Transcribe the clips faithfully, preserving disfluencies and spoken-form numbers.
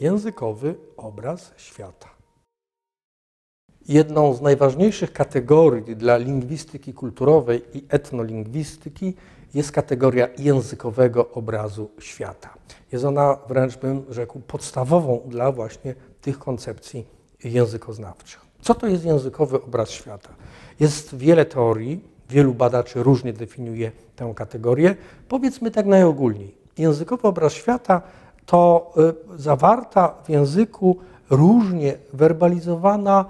językowy obraz świata. Jedną z najważniejszych kategorii dla lingwistyki kulturowej i etnolingwistyki jest kategoria językowego obrazu świata. Jest ona wręcz, bym rzekł, podstawową dla właśnie tych koncepcji językoznawczych. Co to jest językowy obraz świata? Jest wiele teorii, wielu badaczy różnie definiuje tę kategorię. Powiedzmy tak najogólniej. Językowy obraz świata to y, zawarta w języku różnie werbalizowana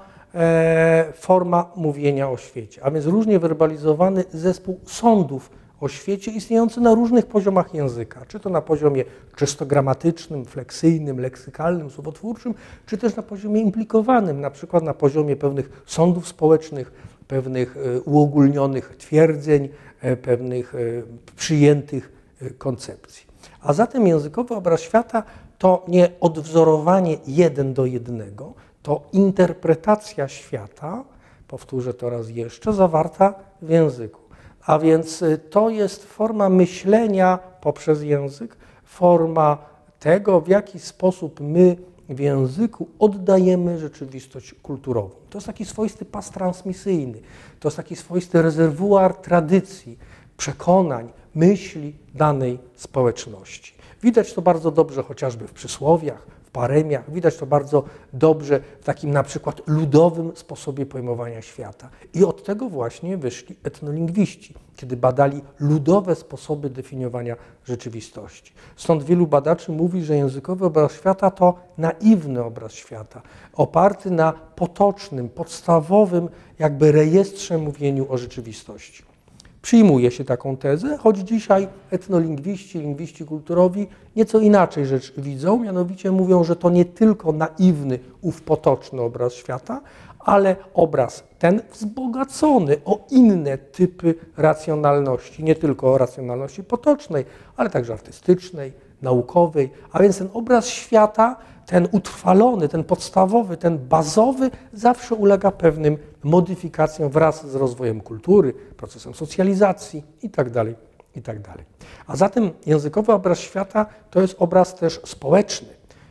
e, forma mówienia o świecie, a więc różnie werbalizowany zespół sądów o świecie istniejący na różnych poziomach języka, czy to na poziomie czysto gramatycznym, fleksyjnym, leksykalnym, słowotwórczym, czy też na poziomie implikowanym, na przykład na poziomie pewnych sądów społecznych, pewnych uogólnionych twierdzeń, pewnych przyjętych koncepcji. A zatem językowy obraz świata to nie odwzorowanie jeden do jednego, to interpretacja świata, powtórzę to raz jeszcze, zawarta w języku. A więc to jest forma myślenia poprzez język, forma tego, w jaki sposób my w języku oddajemy rzeczywistość kulturową. To jest taki swoisty pas transmisyjny, to jest taki swoisty rezerwuar tradycji, przekonań, myśli danej społeczności. Widać to bardzo dobrze chociażby w przysłowiach, w paremiach, widać to bardzo dobrze w takim na przykład ludowym sposobie pojmowania świata. I od tego właśnie wyszli etnolingwiści, kiedy badali ludowe sposoby definiowania rzeczywistości. Stąd wielu badaczy mówi, że językowy obraz świata to naiwny obraz świata, oparty na potocznym, podstawowym jakby rejestrze mówieniu o rzeczywistości. Przyjmuje się taką tezę, choć dzisiaj etnolingwiści, lingwiści kulturowi nieco inaczej rzecz widzą, mianowicie mówią, że to nie tylko naiwny, ów potoczny obraz świata, ale obraz ten wzbogacony o inne typy racjonalności, nie tylko o racjonalności potocznej, ale także artystycznej, naukowej, a więc ten obraz świata, ten utrwalony, ten podstawowy, ten bazowy zawsze ulega pewnym modyfikacjom wraz z rozwojem kultury, procesem socjalizacji itd., itd. A zatem językowy obraz świata to jest obraz też społeczny.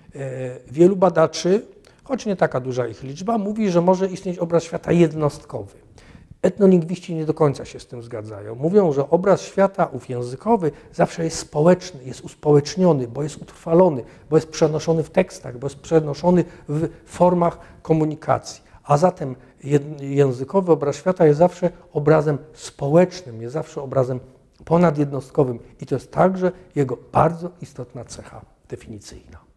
Wielu badaczy, choć nie taka duża ich liczba, mówi, że może istnieć obraz świata jednostkowy. Etnolingwiści nie do końca się z tym zgadzają. Mówią, że obraz świata ów językowy zawsze jest społeczny, jest uspołeczniony, bo jest utrwalony, bo jest przenoszony w tekstach, bo jest przenoszony w formach komunikacji. A zatem językowy obraz świata jest zawsze obrazem społecznym, jest zawsze obrazem ponadjednostkowym i to jest także jego bardzo istotna cecha definicyjna.